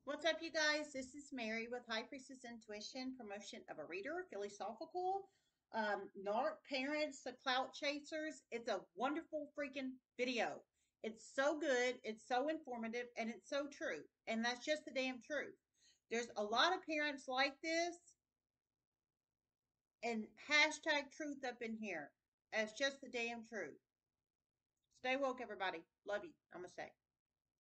What's up, you guys? This is Mary with High Priestess Intuition, promotion of a reader, philosophical, Narc parents, the clout chasers. It's a wonderful freaking video. It's so good, it's so informative, and it's so true. And that's just the damn truth. There's a lot of parents like this, and hashtag truth up in here. That's just the damn truth. Stay woke, everybody. Love you. Namaste.